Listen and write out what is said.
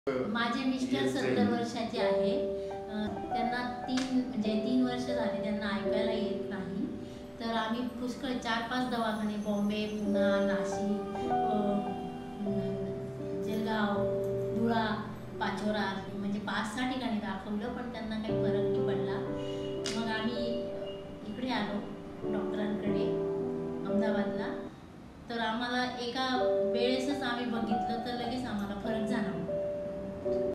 माझे मिस्टर 70 वर्षाचे आहे. त्यांना 3 वर्ष झाले त्यांना ऐकायला येत नाही. तर आम्ही पुष्कळ 4-5 दवाखाने बॉम्बे, पुणा, नाशिक, जळगाव, धुळा, पाचोरा म्हणजे 5-6 ठिकाणी दाखवलं, पण त्यांना काही फरक नाही पडला. मग आम्ही इकडे आलो डॉक्टरांकडे अहमदाबादला. तर आम्हाला एका वेळेसच आम्ही बघितलं तर लगेच आम्हाला फरक जाणवला.